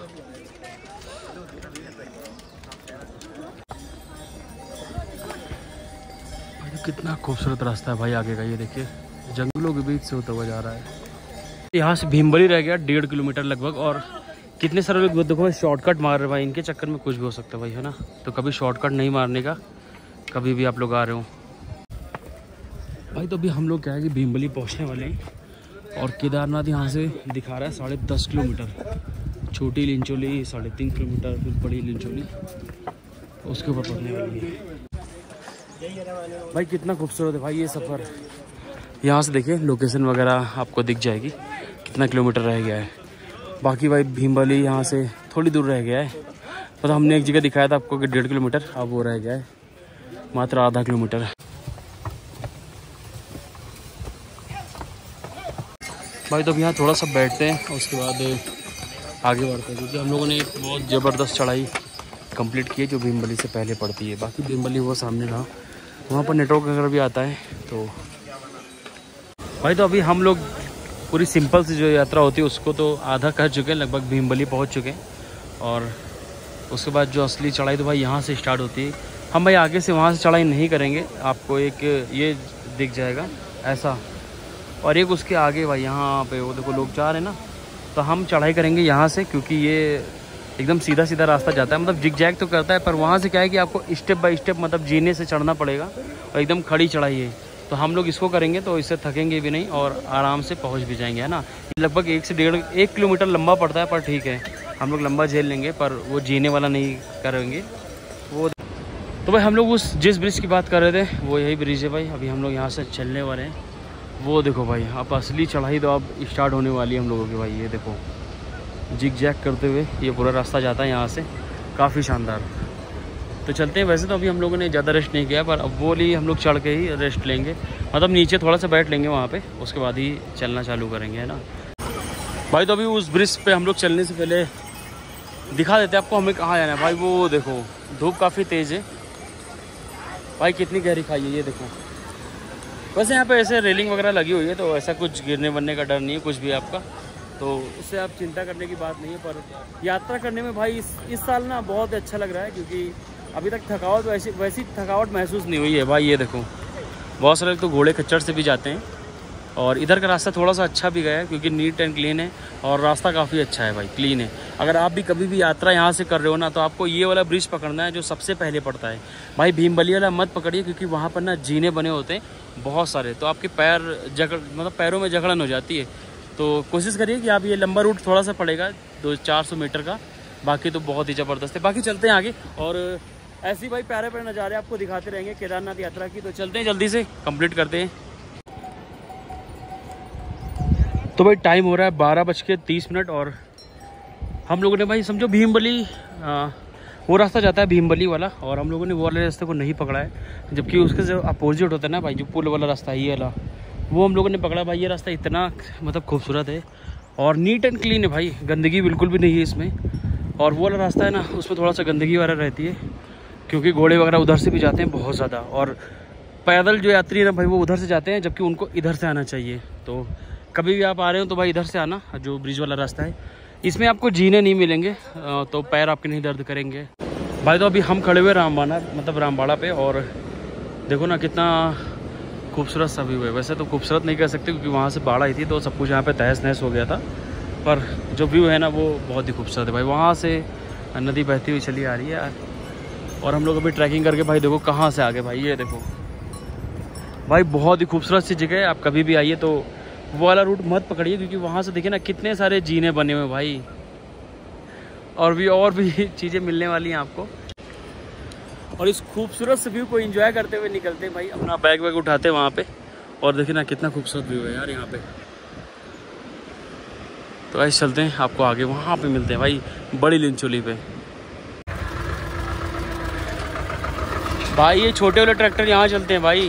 कितना खूबसूरत रास्ता है भाई आगे का, ये देखिए जंगलों के बीच से होता हुआ जा रहा है। यहाँ से भीमबली रह गया डेढ़ किलोमीटर लगभग। और कितने सारे लोग देखो भाई शॉर्टकट मार रहे भाई, इनके चक्कर में कुछ भी हो सकता है भाई, है ना। तो कभी शॉर्टकट नहीं मारने का, कभी भी आप लोग आ रहे हो भाई। तो अभी हम लोग क्या है कि भीमबली पहुँचने वाले हैं और केदारनाथ यहाँ से दिखा रहा है साढ़े दस किलोमीटर। छोटी लिंचोली साढ़े तीन किलोमीटर, फिर बड़ी लिंचोली उसके ऊपर पड़ने वाली है भाई। कितना खूबसूरत है भाई ये सफ़र। यहाँ से देखिए लोकेशन वगैरह आपको दिख जाएगी कितना किलोमीटर रह गया है। बाकी भाई भीमबली यहाँ से थोड़ी दूर रह गया है, पर तो हमने एक जगह दिखाया था आपको कि डेढ़ किलोमीटर, अब वो रह गया है मात्र आधा किलोमीटर। भाई तो अब यहाँ थोड़ा सा बैठते हैं, उसके बाद आगे बढ़ते हैं, क्योंकि हम लोगों ने एक बहुत ज़बरदस्त चढ़ाई कंप्लीट की है जो भीमबली से पहले पड़ती है। बाकी भीमबली वो सामने रहा, वहाँ पर नेटवर्क वगैरह भी आता है। तो भाई तो अभी हम लोग पूरी सिंपल सी जो यात्रा होती है उसको तो आधा कर चुके हैं, लगभग भीमबली पहुँच चुके हैं। और उसके बाद जो असली चढ़ाई तो भाई यहाँ से स्टार्ट होती है हम भाई आगे से वहाँ से चढ़ाई नहीं करेंगे, आपको एक ये दिख जाएगा ऐसा, और एक उसके आगे भाई यहाँ पे वो देखो लोग जा रहे हैं ना, तो हम चढ़ाई करेंगे यहाँ से, क्योंकि ये एकदम सीधा सीधा रास्ता जाता है, मतलब जिग जैग तो करता है, पर वहाँ से क्या है कि आपको स्टेप बाय स्टेप मतलब जीने से चढ़ना पड़ेगा, और एकदम खड़ी चढ़ाई है। तो हम लोग इसको करेंगे तो इससे थकेंगे भी नहीं और आराम से पहुँच भी जाएंगे, है ना। लगभग एक से डेढ़ एक किलोमीटर लंबा पड़ता है, पर ठीक है हम लोग लंबा झेल लेंगे, पर वो जीने वाला नहीं करेंगे वो। तो भाई हम लोग उस जिस ब्रिज की बात कर रहे थे वो यही ब्रिज है भाई। अभी हम लोग यहाँ से चलने वाले हैं, वो देखो भाई अब असली चढ़ाई तो अब स्टार्ट होने वाली है हम लोगों की भाई। ये देखो जिग जैग करते हुए ये पूरा रास्ता जाता है यहाँ से, काफ़ी शानदार। तो चलते हैं। वैसे तो अभी हम लोगों ने ज़्यादा रेस्ट नहीं किया, पर अब वो लिए हम लोग चढ़ के ही रेस्ट लेंगे, मतलब नीचे थोड़ा सा बैठ लेंगे वहाँ पे, उसके बाद ही चलना चालू करेंगे, है ना भाई। तो अभी उस ब्रिज पे हम लोग चलने से पहले दिखा देते हैं आपको हमें कहाँ जाना है भाई। वो देखो धूप काफ़ी तेज़ है भाई, कितनी गहरी खाई है ये देखो। वैसे यहाँ पे ऐसे रेलिंग वगैरह लगी हुई है, तो ऐसा कुछ गिरने बनने का डर नहीं है कुछ भी आपका, तो उससे आप चिंता करने की बात नहीं है। पर यात्रा करने में भाई इस इस साल ना बहुत अच्छा लग रहा है, क्योंकि अभी तक थकावट वैसी वैसी थकावट महसूस नहीं हुई है भाई। ये देखो बहुत सारे लोग तो घोड़े खच्चर से भी जाते हैं, और इधर का रास्ता थोड़ा सा अच्छा भी गया है, क्योंकि नीट एंड क्लीन है और रास्ता काफ़ी अच्छा है भाई, क्लीन है। अगर आप भी कभी भी यात्रा यहाँ से कर रहे हो ना, तो आपको ये वाला ब्रिज पकड़ना है जो सबसे पहले पड़ता है भाई। भीमबली वाला मत पकड़िए, क्योंकि वहाँ पर ना जीने बने होते हैं बहुत सारे, तो आपके पैर जकड़ मतलब पैरों में जकड़न हो जाती है। तो कोशिश करिए कि आप ये लंबा रूट थोड़ा सा पड़ेगा दो चार सौ मीटर का, बाकी तो बहुत ही ज़बरदस्त है। बाकी चलते हैं आगे, और ऐसे ही भाई प्यारे प्यारे नज़ारे आपको दिखाते रहेंगे केदारनाथ यात्रा की। तो चलते हैं, जल्दी से कंप्लीट करते हैं। तो भाई टाइम हो रहा है बारह बज के तीस मिनट, और हम लोगों ने भाई समझो भीमबली वो रास्ता जाता है भीमबली वाला, और हम लोगों ने वो वाले रास्ते को नहीं पकड़ा है, जबकि उसके जो अपोजिट होता है ना भाई, जो पुल वाला रास्ता है ये वाला, वो हम लोगों ने पकड़ा भाई। ये रास्ता इतना मतलब खूबसूरत है और नीट एंड क्लीन है भाई, गंदगी बिल्कुल भी नहीं है इसमें। और वो वाला रास्ता है ना, उसमें थोड़ा सा गंदगी वगैरह रहती है, क्योंकि घोड़े वगैरह उधर से भी जाते हैं बहुत ज़्यादा, और पैदल जो यात्री है ना भाई वो उधर से जाते हैं, जबकि उनको इधर से आना चाहिए। तो कभी भी आप आ रहे हो तो भाई इधर से आना, जो ब्रिज वाला रास्ता है। इसमें आपको जीने नहीं मिलेंगे, तो पैर आपके नहीं दर्द करेंगे भाई। तो अभी हम खड़े हुए रामबाड़ा मतलब रामबाड़ा पे, और देखो ना कितना खूबसूरत सा व्यू है। वैसे तो खूबसूरत नहीं कह सकते, क्योंकि वहाँ से बाढ़ आई थी तो सब कुछ यहाँ पे तहस नहस हो गया था, पर जो व्यू है ना वो बहुत ही खूबसूरत है भाई। वहाँ से नदी बहती हुई चली आ रही है यार, और हम लोग अभी ट्रैकिंग करके भाई देखो कहाँ से आ गए भाई। ये देखो भाई बहुत ही खूबसूरत सी जगह है, आप कभी भी आइए तो वो वाला रूट मत पकड़िए, क्योंकि वहाँ से देखिए ना कितने सारे जीने बने हुए भाई, और भी और भी चीज़ें मिलने वाली हैं आपको। और इस खूबसूरत से व्यू को एंजॉय करते हुए निकलते हैं भाई, अपना बैग वैग उठाते हैं वहाँ पे, और देखिए ना कितना खूबसूरत व्यू है यार यहाँ पे। तो ऐसे चलते हैं, आपको आगे वहाँ पे मिलते हैं भाई, बड़ी लिंचोली पे। भाई ये छोटे वाले ट्रैक्टर यहाँ चलते हैं भाई,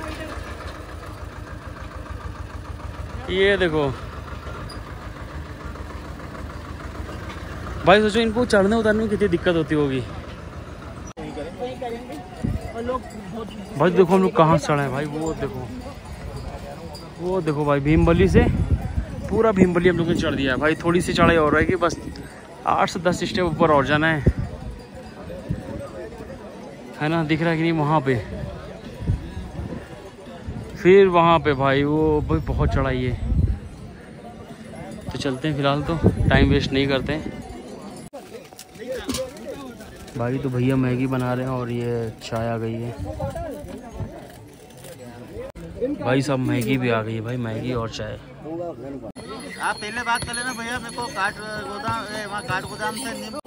ये देखो भाई। सोचो इनको चढ़ने उतरने में कितनी दिक्कत होती होगी भाई। देखो हम लोग कहाँ से चढ़े हैं भाई, वो देखो वो देखो भाई, भीमबली से पूरा भीमबली हम लोग ने चढ़ दिया है भाई। थोड़ी सी चढ़ाई और रहेगी, बस आठ से दस स्टेप ऊपर और जाना है, है ना। दिख रहा है कि नहीं वहाँ पे, फिर वहाँ पे भाई वो भाई बहुत चढ़ाई है। तो चलते हैं फिलहाल, तो टाइम वेस्ट नहीं करते हैं भाई। तो भैया मैगी बना रहे हैं, और ये चाय आ गई है भाई, सब मैगी भी आ गई है भाई, मैगी और चाय। आप पहले बात कर लेना भैया, मेरे को काट गोदाम वहाँ काट गोदाम से नींबू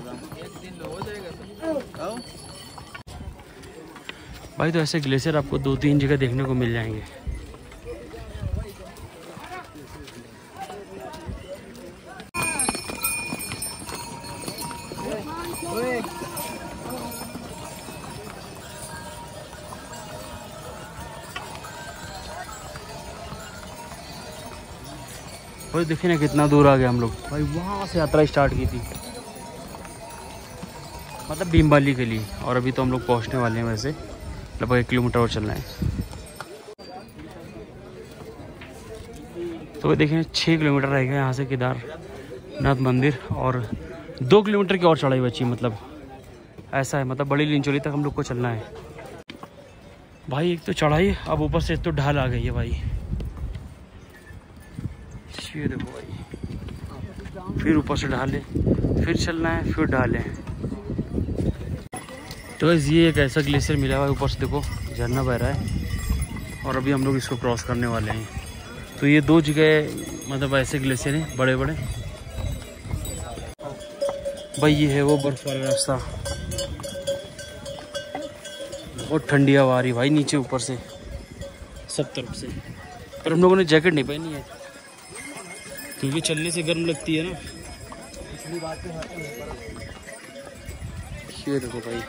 भाई। तो ऐसे ग्लेशियर आपको दो तीन जगह देखने को मिल जाएंगे। भाई देखिए ना कितना दूर आ गए हम लोग भाई, वहाँ से यात्रा स्टार्ट की थी मतलब भीमबली के लिए, और अभी तो हम लोग पहुँचने वाले हैं, वैसे लगभग एक किलोमीटर और चलना है। तो भाई देखें छः किलोमीटर रह गया यहाँ से केदारनाथ मंदिर, और दो किलोमीटर की और चढ़ाई बची, मतलब ऐसा है, मतलब बड़ी लिंचोली तक हम लोग को चलना है। भाई एक तो चढ़ाई, अब ऊपर से तो ढाल आ गई है भाई। ये देखो भाई, फिर ऊपर से ढाले, फिर चलना है, फिर ढाले। तो ये एक ऐसा ग्लेशियर मिला हुआ है, ऊपर से देखो झरना बह रहा है और अभी हम लोग इसको क्रॉस करने वाले हैं। तो ये दो जगह मतलब ऐसे ग्लेशियर हैं बड़े बड़े भाई। ये है वो बर्फ वाला रास्ता। बहुत ठंडी हवा आ रही भाई नीचे ऊपर से सब तरफ से, पर हम लोगों ने जैकेट नहीं पहनी है क्योंकि चलने से गर्म लगती है ना। ये देखो भाई,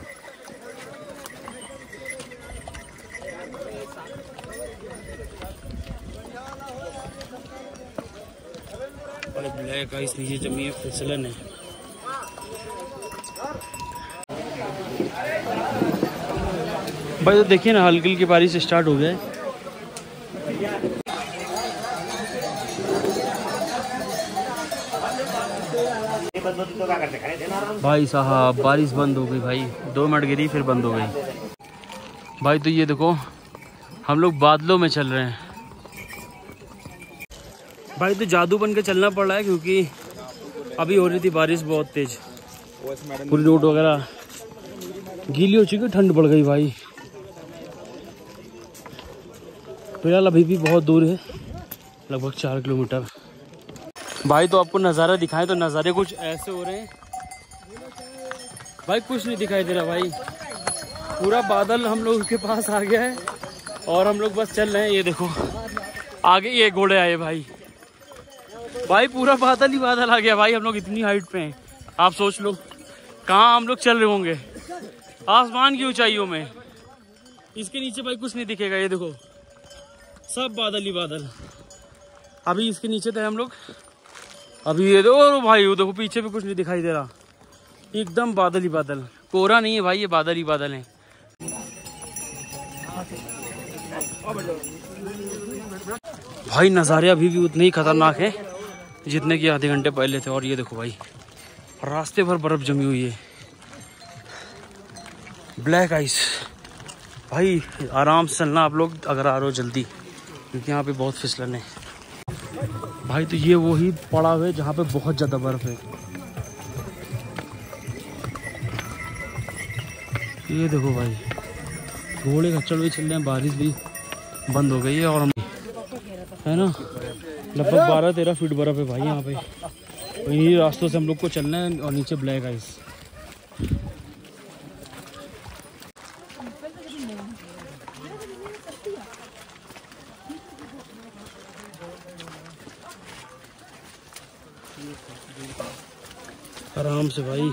ब्लैक आइस नीचे जमी है, फिसलन है। भाई तो देखिए ना, हल्की हल्की बारिश स्टार्ट हो गया है। भाई साहब बारिश बंद हो गई भाई, दो मिनट गिरी फिर बंद हो गई भाई। तो ये देखो हम लोग बादलों में चल रहे हैं भाई। तो जादू बन के चलना पड़ रहा है क्योंकि अभी हो रही थी बारिश बहुत तेज, पूरी रोड वगैरह गीली हो चुकी, ठंड बढ़ गई भाई। तो यार अभी भी बहुत दूर है, लगभग चार किलोमीटर भाई। तो आपको नज़ारा दिखाएं तो नज़ारे कुछ ऐसे हो रहे हैं भाई, कुछ नहीं दिखाई दे रहा भाई। पूरा बादल हम लोग के पास आ गया है और हम लोग बस चल रहे हैं। ये देखो आगे ये घोड़े आए भाई। भाई पूरा बादल ही बादल आ गया भाई, हम लोग इतनी हाइट पे हैं। आप सोच लो कहाँ हम लोग चल रहे होंगे, आसमान की ऊंचाइयों में। इसके नीचे भाई कुछ नहीं दिखेगा, ये देखो सब बादल ही बादल। अभी इसके नीचे थे हम लोग, अभी ये देखो भाई, वो देखो पीछे भी कुछ नहीं दिखाई दे रहा, एकदम बादल ही बादल। कोहरा नहीं है भाई, ये बादल ही बादल है। भाई नज़ारे अभी भी उतने ही खतरनाक है जितने कि आधे घंटे पहले थे। और ये देखो भाई रास्ते भर बर्फ जमी हुई है, ब्लैक आइस भाई। आराम से चलना आप लोग अगर आ रहे हो जल्दी, क्योंकि यहाँ पे बहुत फिसलन है भाई। तो ये वही पड़ाव है जहाँ पे बहुत ज़्यादा बर्फ है। ये देखो भाई घोड़े खच्चर भी चल रहे हैं, बारिश भी बंद हो गई है और हम है ना लगभग बारह तेरह फीट बर्फ है भाई यहाँ पे। तो इन्हीं रास्तों से हम लोग को चलना है और नीचे ब्लैक आइस। आराम से भाई,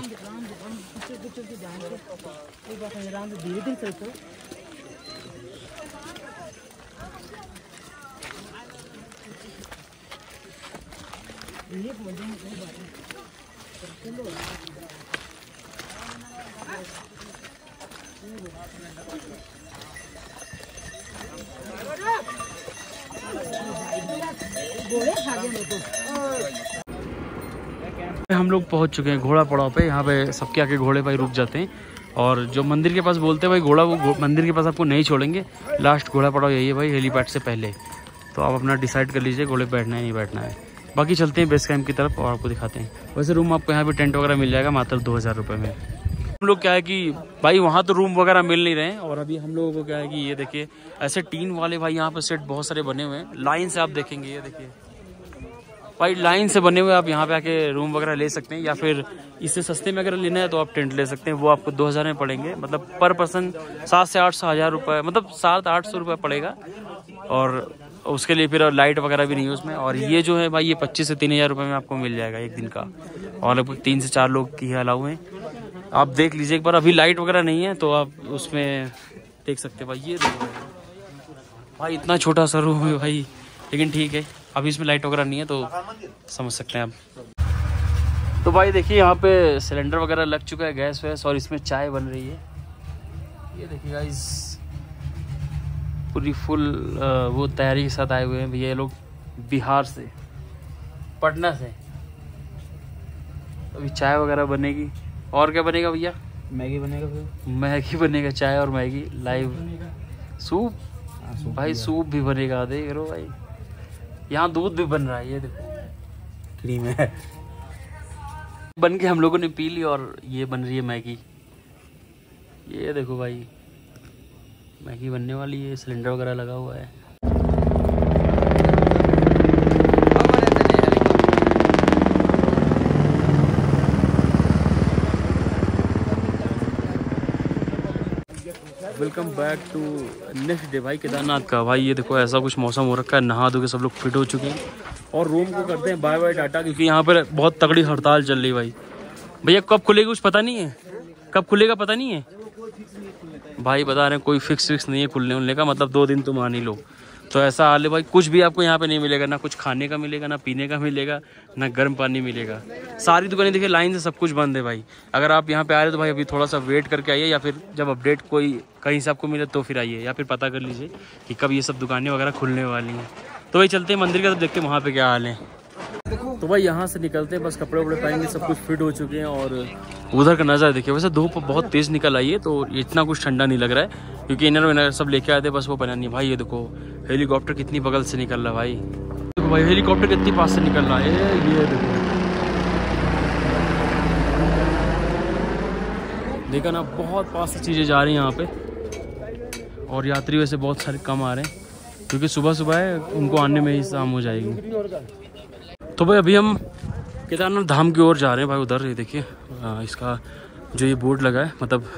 हम लोग पहुंच चुके हैं घोड़ा पड़ाव पे। यहाँ पे सबके आके घोड़े भाई रुक जाते हैं और जो मंदिर के पास बोलते हैं भाई घोड़ा, वो मंदिर के पास आपको नहीं छोड़ेंगे। लास्ट घोड़ा पड़ाव यही है भाई, हेलीपैड से पहले। तो आप अपना डिसाइड कर लीजिए घोड़े बैठना है नहीं बैठना है। बाकी चलते हैं बेस कैंप की तरफ और आपको दिखाते हैं। वैसे रूम आपको यहाँ पे टेंट वगैरह मिल जाएगा मात्र दो हज़ार रुपये में। हम लोग क्या है कि भाई वहाँ तो रूम वगैरह मिल नहीं रहे हैं और अभी हम लोगों को क्या है कि ये देखिए ऐसे टीन वाले भाई यहाँ पे सेट बहुत सारे बने हुए हैं लाइन से। आप देखेंगे ये देखिए भाई लाइन से बने हुए, आप यहाँ पे आके रूम वगैरह ले सकते हैं। या फिर इससे सस्ते में अगर लेना है तो आप टेंट ले सकते हैं, वो आपको दो हज़ार में पड़ेंगे। मतलब पर पर्सन सात से आठ सौ हज़ार रुपये, मतलब सात आठ सौ रुपये पड़ेगा। और उसके लिए फिर लाइट वगैरह भी नहीं है उसमें। और ये जो है भाई ये पच्चीस से तीन हज़ार रुपये में आपको मिल जाएगा एक दिन का। और लगभग तीन से चार लोग की अलाउ हैं। आप देख लीजिए एक बार, अभी लाइट वगैरह नहीं है तो आप उसमें देख सकते हैं भाई। ये देखो भाई इतना छोटा सा रूम है भाई, लेकिन ठीक है अभी इसमें लाइट वगैरह नहीं है तो समझ सकते हैं आप। तो भाई देखिए यहाँ पे सिलेंडर वगैरह लग चुका है, गैस वैस, और इसमें चाय बन रही है। ये देखिए गाइस पूरी फुल वो तैयारी के साथ आए हुए हैं भैया लोग बिहार से, पटना से। अभी चाय वगैरह बनेगी। और क्या बनेगा भैया? मैगी बनेगा, फिर मैगी बनेगा, चाय और मैगी लाइव सूप भाई, सूप भी बनेगा, देख रो भाई। यहाँ दूध भी बन रहा है, ये देखो क्रीम है। बन के हम लोगों ने पी ली और ये बन रही है मैगी। ये देखो भाई मैगी बनने वाली है, सिलेंडर वगैरह लगा हुआ है। Welcome back to next day भाई केदारनाथ का। भाई ये देखो ऐसा कुछ मौसम हो रखा है, नहा धो के सब लोग फिट हो चुके हैं और रूम को करते हैं बाय बाय टाटा, क्योंकि यहाँ पर बहुत तगड़ी हड़ताल चल रही है भाई। भैया कब खुलेगी कुछ पता नहीं है, कब खुलेगा पता नहीं है भाई, बता रहे हैं कोई फिक्स फिक्स नहीं है खुलने उलने का, मतलब दो दिन तुम मान ही लो। तो ऐसा हाल है भाई, कुछ भी आपको यहाँ पे नहीं मिलेगा, ना कुछ खाने का मिलेगा, ना पीने का मिलेगा, ना गर्म पानी मिलेगा। सारी दुकानें देखिए लाइन से सब कुछ बंद है भाई। अगर आप यहाँ पे आ रहे हो तो भाई अभी थोड़ा सा वेट करके आइए, या फिर जब अपडेट कोई कहीं से आपको मिले तो फिर आइए, या फिर पता कर लीजिए कि कब ये सब दुकानें वगैरह खुलने वाली हैं। तो भाई चलते हैं मंदिर का, तो देखते हैं वहाँ पर क्या हाल है। तो भाई यहाँ से निकलते हैं, बस कपड़े वपड़े पहनेंगे, सब कुछ फिट हो चुके हैं। और उधर का नज़ारा देखिए, वैसे धूप बहुत तेज़ निकल आई है तो इतना कुछ ठंडा नहीं लग रहा है, क्योंकि इनर विनर सब लेके आए थे, बस वो पहना नहीं। भाई ये देखो हेलीकॉप्टर कितनी बगल से निकल रहा है भाई, देखो भाई हेलीकॉप्टर कितनी पास से निकल रहा है, ये देखो देखा ना, बहुत पास से चीज़ें जा रही हैं यहाँ पे। और यात्री वैसे बहुत सारे कम आ रहे हैं, क्योंकि सुबह सुबह है, उनको आने में ही शाम हो जाएगी। तो भाई अभी हम केदारनाथ धाम की ओर जा रहे हैं भाई। उधर ये देखिए इसका जो ये बोर्ड लगा है, मतलब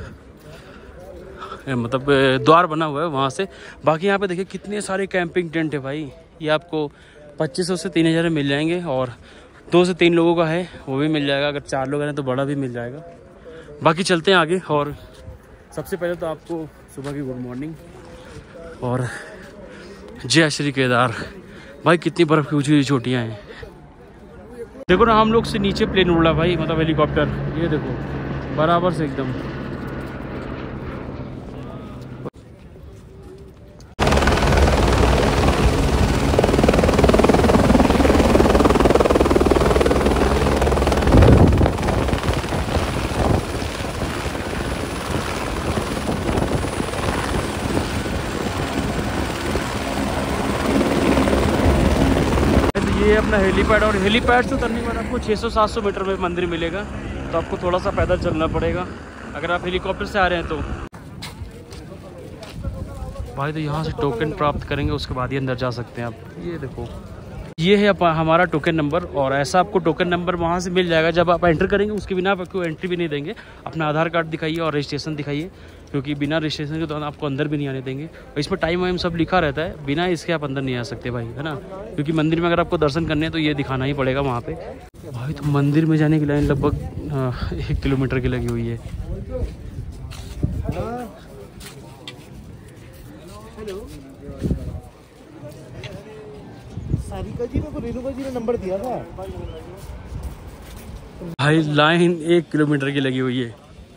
मतलब द्वार बना हुआ है वहाँ से। बाकी यहाँ पे देखिए कितने सारे कैंपिंग टेंट है भाई, ये आपको पच्चीस सौ से तीन हज़ार में मिल जाएंगे, और दो से तीन लोगों का है वो भी मिल जाएगा, अगर चार लोग हैं तो बड़ा भी मिल जाएगा। बाकी चलते हैं आगे। और सबसे पहले तो आपको सुबह की गुड मॉर्निंग और जय श्री केदार। भाई कितनी बर्फ़ की ऊँची ऊँची चोटियाँ हैं, देखो ना हम लोग से नीचे प्लेन उड़ा भाई, मतलब हेलीकॉप्टर, ये देखो बराबर से एकदम। ये अपना हेलीपैड, और हेलीपैड से उतरने के बाद आपको छह सौ सात सौ मीटर में मंदिर मिलेगा, तो आपको थोड़ा सा पैदल चलना पड़ेगा अगर आप हेलीकॉप्टर से आ रहे हैं तो। भाई तो यहाँ से टोकन प्राप्त करेंगे, उसके बाद ही अंदर जा सकते हैं आप। ये देखो ये है हमारा टोकन नंबर, और ऐसा आपको टोकन नंबर वहाँ से मिल जाएगा जब आप एंटर करेंगे। उसके बिना आपको एंट्री भी नहीं देंगे। अपना आधार कार्ड दिखाइए और रजिस्ट्रेशन दिखाइए, क्योंकि बिना रजिस्ट्रेशन के दौरान आपको अंदर भी नहीं आने देंगे। और इसमें टाइम वाइम सब लिखा रहता है, बिना इसके आप अंदर नहीं आ सकते भाई, है ना, क्योंकि मंदिर में अगर आपको दर्शन करने हैं तो ये दिखाना ही पड़ेगा वहाँ पे। भाई तो मंदिर में जाने की लाइन लगभग एक किलोमीटर की लगी हुई है। सारिका जी को रेणुका जी ने नंबर दिया था भाई, लाइन एक किलोमीटर की लगी हुई है।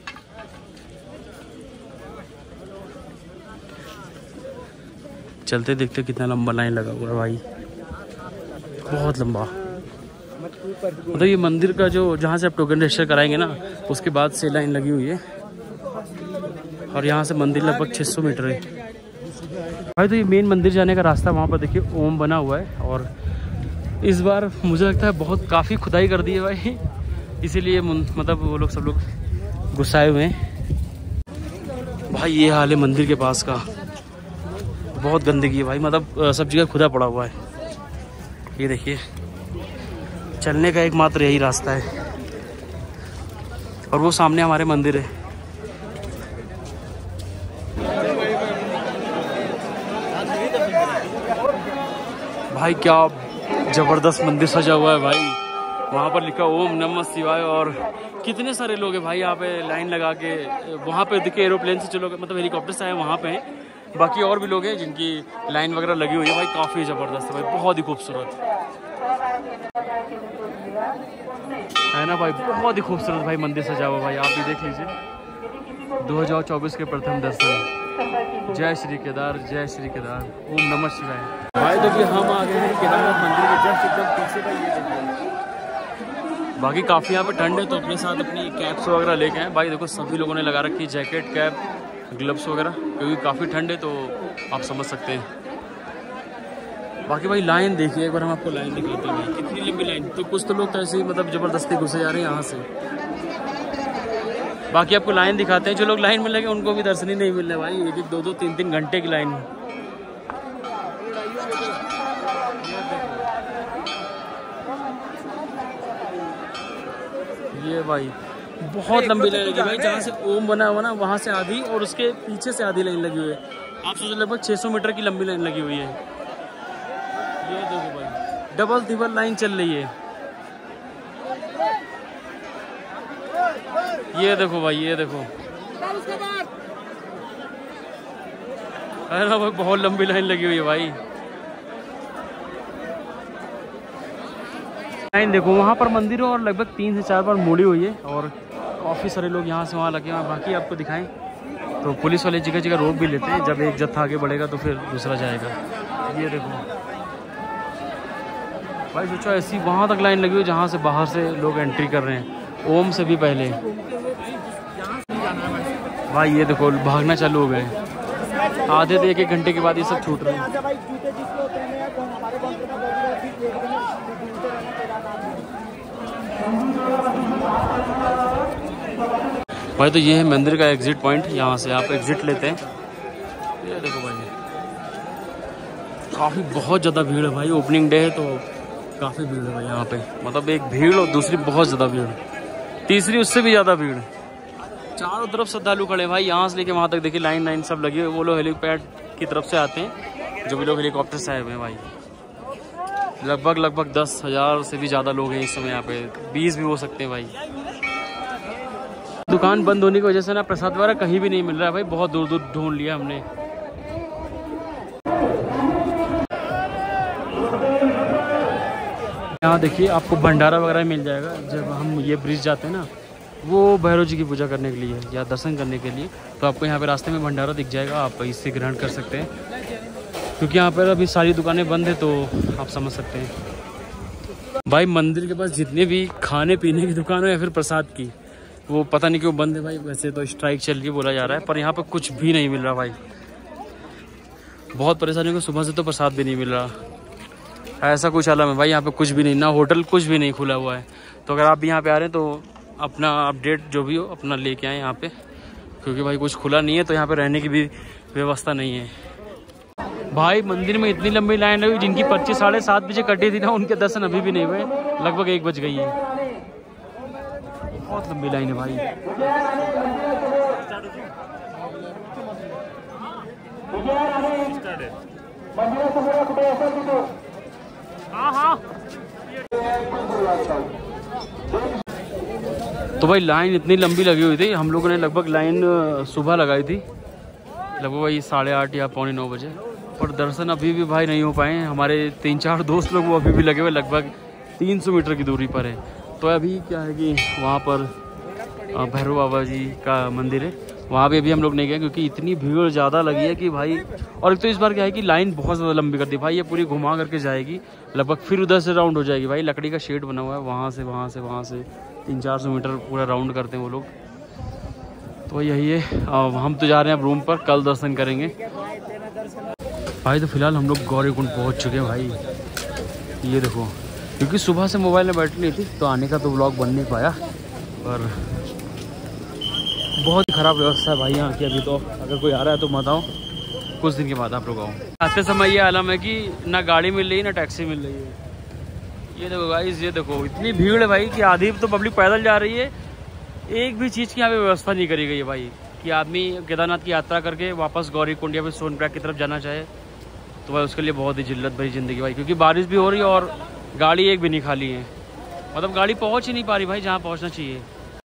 चलते देखते कितना लंबा लाइन लगा हुआ है भाई, बहुत लंबा। मतलब ये मंदिर का जो जहाँ से आप टोकन रजिस्टर कराएंगे ना, उसके बाद से लाइन लगी हुई है, और यहाँ से मंदिर लगभग छह सौ मीटर है भाई। तो ये मेन मंदिर जाने का रास्ता, वहाँ पर देखिए ओम बना हुआ है, और इस बार मुझे लगता है बहुत काफ़ी खुदाई कर दी है भाई, इसीलिए मतलब वो लोग सब लोग गुस्साए हुए हैं भाई। ये हाल है मंदिर के पास का, बहुत गंदगी है भाई, मतलब सब जगह खुदा पड़ा हुआ है। ये देखिए चलने का एकमात्र यही रास्ता है, और वो सामने हमारे मंदिर है। भाई क्या जबरदस्त मंदिर सजा हुआ है भाई, वहाँ पर लिखा ओम नमः शिवाय, और कितने सारे लोग हैं भाई यहाँ पे लाइन लगा के। वहाँ पे देखिए एरोप्लेन से जो लोग मतलब हेलीकॉप्टर से आए वहाँ पे हैं, बाकी और भी लोग हैं जिनकी लाइन वगैरह लगी हुई है भाई। काफ़ी ज़बरदस्त है भाई, बहुत ही खूबसूरत है ना भाई, बहुत ही खूबसूरत भाई मंदिर सजा हुआ भाई। आप भी देख लीजिए, दो हज़ार चौबीस के प्रथम दर्शन। जय श्री केदार, जय श्री केदार, ओम नमः शिवाय। भाई देखिए हम आ गए हैं केदारनाथ मंदिर के जस्ट एकदम पीछे भाई, ये देखिए। बाकी काफ़ी यहाँ पे ठंड है, तो अपने साथ अपनी कैप्स वगैरह लेके आए भाई। देखो सभी लोगों ने लगा रखी है जैकेट, कैप, ग्लव्स वगैरह, क्योंकि काफ़ी ठंड है तो आप समझ सकते हैं। बाकी भाई लाइन देखिए एक बार, हम आपको लाइन दिखाते हैं भाई, कितनी लंबी लाइन। तो कुछ तो लोग तो ऐसे ही मतलब ज़बरदस्ती घुसे जा रहे हैं यहाँ से। बाकी आपको लाइन दिखाते हैं, जो लोग लाइन में लगे उनको भी दर्शन ही नहीं मिल रहे भाई, एक एक दो दो तीन तीन घंटे की लाइन। ये भाई बहुत लंबी लाइन लगी भाई, जहाँ से ओम बना हुआ ना वहाँ से आधी और उसके पीछे से आधी लाइन लगी हुई है। आप सोचो लगभग छह सौ मीटर की लंबी लाइन लगी हुई है। ये देखो भाई डबल तिबल लाइन चल रही है। ये देखो भाई, ये देखो, है ना भाई, बहुत लंबी लाइन लगी हुई है भाई। लाइन देखो, वहाँ पर मंदिर है और लगभग तीन से चार बार मुड़ी हुई है और काफ़ी सारे लोग यहाँ से वहाँ लगे हैं। बाकी आपको दिखाएं तो पुलिस वाले जगह जगह रोक भी लेते हैं, जब एक जत्था आगे बढ़ेगा तो फिर दूसरा जाएगा। ये देखो भाई, सोचो ऐसी वहाँ तक लाइन लगी हुई जहाँ से बाहर से लोग एंट्री कर रहे हैं, ओम से भी पहले। भाई ये देखो भागना चालू हो गए, आधे तो एक एक घंटे के बाद ये सब छूट रहे हैं। भाई तो ये है मंदिर का एग्जिट पॉइंट, यहाँ से आप एग्जिट लेते हैं। ये देखो भाई, काफ़ी बहुत ज़्यादा भीड़ है भाई, ओपनिंग डे है तो काफ़ी भीड़ है भाई यहाँ पे। मतलब एक भीड़ और दूसरी बहुत ज़्यादा भीड़, तीसरी उससे भी ज़्यादा भीड़। चारों तरफ श्रद्धालु खड़े भाई, यहाँ से लेके वहाँ तक देखिए लाइन लाइन सब लगी हुई। वो लोग हेलीपैड की तरफ से आते हैं, जो भी लोग हेलीकॉप्टर से आए हुए हैं भाई। लगभग लगभग दस हज़ार से भी ज़्यादा लोग हैं इस समय यहाँ पे, बीस भी हो सकते हैं भाई। दुकान बंद होने की वजह से ना प्रसाद वगैरह कहीं भी नहीं मिल रहा है भाई, बहुत दूर दूर ढूंढ लिया हमने। यहाँ देखिए आपको भंडारा वगैरह मिल जाएगा। जब हम ये ब्रिज जाते हैं ना, वो भैरव जी की पूजा करने के लिए या दर्शन करने के लिए, तो आपको यहाँ पे रास्ते में भंडारा दिख जाएगा, आप इससे ग्रहण कर सकते हैं। क्योंकि यहाँ पर अभी सारी दुकानें बंद है तो आप समझ सकते हैं भाई। मंदिर के पास जितने भी खाने पीने की दुकान हो या फिर प्रसाद की, वो पता नहीं क्यों बंद है भाई। वैसे तो स्ट्राइक चल रही बोला जा रहा है, पर यहाँ पर कुछ भी नहीं मिल रहा भाई। बहुत परेशानी हो, सुबह से तो प्रसाद भी नहीं मिल रहा। ऐसा कुछ आलम है भाई, यहाँ पे कुछ भी नहीं, ना होटल कुछ भी नहीं खुला हुआ है। तो अगर आप भी यहाँ पे आ रहे हैं तो अपना अपडेट जो भी हो अपना लेके आए यहाँ पे, क्योंकि भाई कुछ खुला नहीं है तो यहाँ पे रहने की भी व्यवस्था नहीं है भाई। मंदिर में इतनी लंबी लाइन लगी, जिनकी पर्ची साढ़े सात बजे कटी थी ना, उनके दर्शन अभी भी नहीं हुए, लगभग एक बज गई है। बहुत लंबी लाइन है भाई। हाँ हाँ तो भाई लाइन इतनी लंबी लगी हुई थी, हम लोगों ने लगभग लाइन सुबह लगाई थी, लगभग भाई साढ़े आठ या पौने नौ बजे, पर दर्शन अभी भी भाई नहीं हो पाए हैं। हमारे तीन चार दोस्त लोग वो अभी भी लगे हुए, लगभग तीन सौ मीटर की दूरी पर है। तो अभी क्या है कि वहाँ पर भैरव बाबा जी का मंदिर है, वहाँ पे भी हम लोग नहीं गए क्योंकि इतनी भीड़ ज़्यादा लगी है कि भाई। और एक तो इस बार क्या है कि लाइन बहुत ज़्यादा लंबी कर दी भाई, ये पूरी घुमा करके जाएगी, लगभग फिर उधर से राउंड हो जाएगी भाई। लकड़ी का शेड बना हुआ है, वहाँ से वहाँ से वहाँ से तीन चार सौ मीटर पूरा राउंड करते हैं वो लोग। तो यही है, हम तो जा रहे हैं अब रूम पर, कल दर्शन करेंगे भाई। तो फिलहाल हम लोग गौरीकुंड पहुँच चुके हैं भाई। ये देखो, क्योंकि सुबह से मोबाइल में बैटरी नहीं थी तो आने का तो व्लॉग बन नहीं पाया, पर बहुत ही ख़राब व्यवस्था है भाई यहाँ की अभी। तो अगर कोई आ रहा है तो मत आओ, कुछ दिन के बाद आप लोग आओ। आते समय ये आलम है कि ना गाड़ी मिल रही है ना टैक्सी मिल रही है। ये देखो गाइस, ये देखो इतनी भीड़ है भाई कि आधी तो पब्लिक पैदल जा रही है। एक भी चीज़ की यहाँ पे व्यवस्था नहीं करी गई है भाई, कि आदमी केदारनाथ की यात्रा करके वापस गौरीकुंड या फिर सोनप्रयाग की तरफ जाना चाहे तो भाई उसके लिए बहुत ही जिल्लत भरी ज़िंदगी भाई। क्योंकि बारिश भी हो रही है और गाड़ी एक भी नहीं खाली है, मतलब गाड़ी पहुँच ही नहीं पा रही भाई जहाँ पहुँचना चाहिए।